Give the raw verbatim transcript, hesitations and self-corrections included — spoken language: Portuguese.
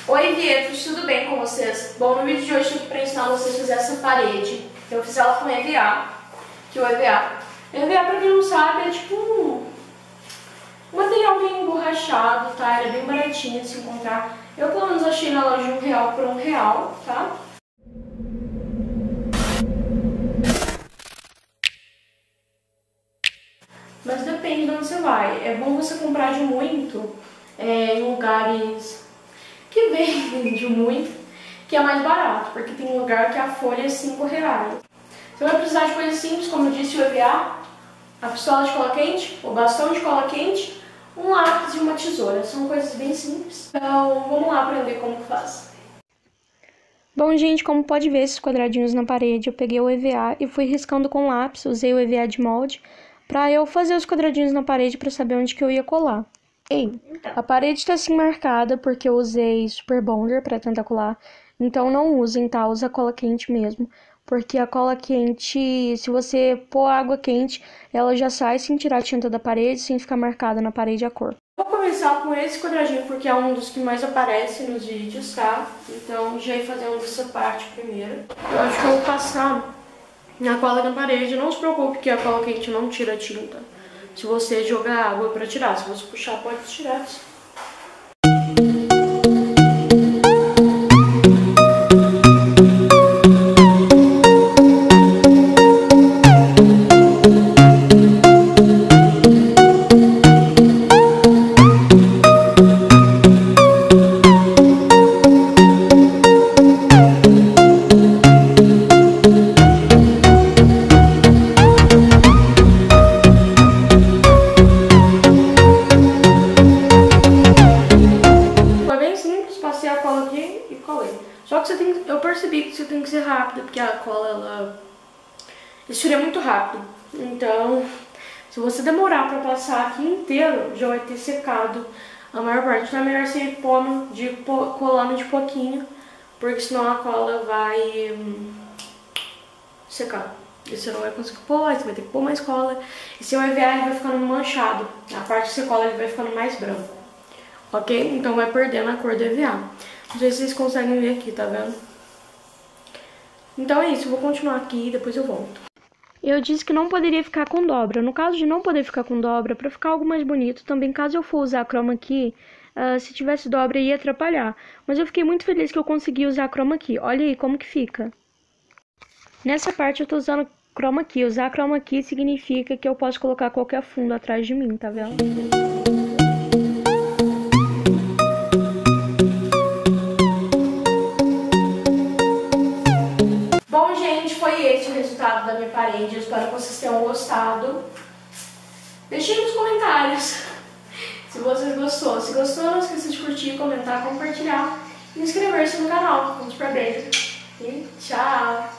Oi, Vietos, tudo bem com vocês? Bom, no vídeo de hoje eu estou aqui para ensinar vocês a fazer essa parede. Eu fiz ela com E V A, que o E V A, E V A, para quem não sabe, é tipo um material bem emborrachado, tá? Ele é bem baratinho de se encontrar. Eu pelo menos achei na loja um real por um real, tá? Mas depende de onde você vai. É bom você comprar de muito é, em lugares que vende muito, que é mais barato, porque tem lugar que a folha é cinco reais. Você vai precisar de coisas simples, como eu disse, o E V A, a pistola de cola quente, o bastão de cola quente, um lápis e uma tesoura. São coisas bem simples. Então vamos lá aprender como faz. Bom, gente, como pode ver esses quadradinhos na parede, eu peguei o E V A e fui riscando com lápis, usei o E V A de molde para eu fazer os quadradinhos na parede para saber onde que eu ia colar. Ei, a parede está assim marcada porque eu usei Super Bonder para tentar colar, então não usem, tá? Usa cola quente mesmo, porque a cola quente, se você pôr água quente, ela já sai sem tirar a tinta da parede, sem ficar marcada na parede a cor. Vou começar com esse quadradinho porque é um dos que mais aparece nos vídeos, tá? Então já ia fazendo essa parte primeiro. Eu acho que eu vou passar na cola na parede. Não se preocupe que a cola quente não tira a tinta se você jogar água pra tirar. Se você puxar, pode tirar. Só que você tem, eu percebi que você tem que ser rápida, porque a cola, ela esfria muito rápido. Então, se você demorar pra passar aqui inteiro, já vai ter secado a maior parte. Então é melhor você ir pondo de, colando de pouquinho, porque senão a cola vai hum, secar. E você não vai conseguir pôr, você vai ter que pôr mais cola. E seu E V A vai ficando manchado. A parte que você cola ele vai ficando mais branco. Ok? Então vai perdendo a cor do E V A. Não sei se vocês conseguem ver aqui, tá vendo? Então é isso, eu vou continuar aqui e depois eu volto. Eu disse que não poderia ficar com dobra. No caso de não poder ficar com dobra, para ficar algo mais bonito, também caso eu for usar chroma key, uh, se tivesse dobra ia atrapalhar. Mas eu fiquei muito feliz que eu consegui usar chroma key. Olha aí como que fica. Nessa parte eu tô usando chroma key. Usar chroma key significa que eu posso colocar qualquer fundo atrás de mim, tá vendo? Foi esse o resultado da minha parede. Eu espero que vocês tenham gostado. Deixem nos comentários se vocês gostou. Se gostou, não esqueça de curtir, comentar, compartilhar e inscrever-se no canal. Vamos pra beijo. E tchau!